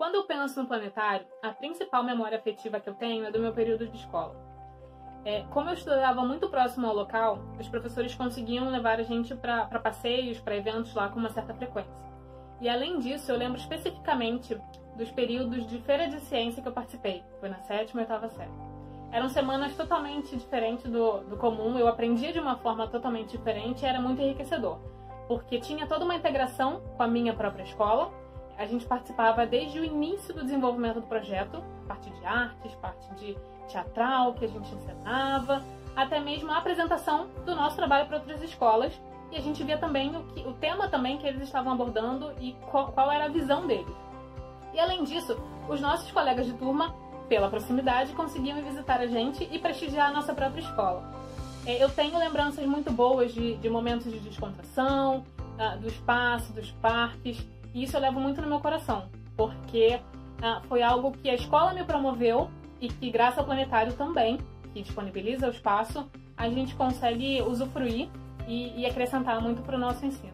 Quando eu penso no planetário, a principal memória afetiva que eu tenho é do meu período de escola. Como eu estudava muito próximo ao local, os professores conseguiam levar a gente para passeios, para eventos lá com uma certa frequência. E além disso, eu lembro especificamente dos períodos de feira de ciência que eu participei. Foi na 7ª e 8ª série. Eram semanas totalmente diferentes do comum, eu aprendia de uma forma totalmente diferente e era muito enriquecedor. Porque tinha toda uma integração com a minha própria escola. A gente participava desde o início do desenvolvimento do projeto, parte de artes, parte de teatral que a gente encenava, até mesmo a apresentação do nosso trabalho para outras escolas. E a gente via também o tema também que eles estavam abordando e qual era a visão deles. E além disso, os nossos colegas de turma, pela proximidade, conseguiam visitar a gente e prestigiar a nossa própria escola. Eu tenho lembranças muito boas de momentos de descontração, do espaço, dos parques, e isso eu levo muito no meu coração, porque foi algo que a escola me promoveu e que, graças ao planetário também, que disponibiliza o espaço, a gente consegue usufruir e acrescentar muito para o nosso ensino.